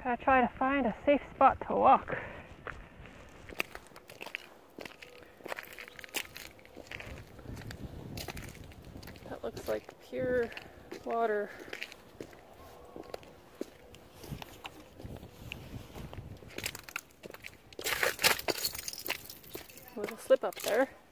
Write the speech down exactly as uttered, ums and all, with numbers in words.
Gotta try to find a safe spot to walk. That looks like pure water. A little slip up there.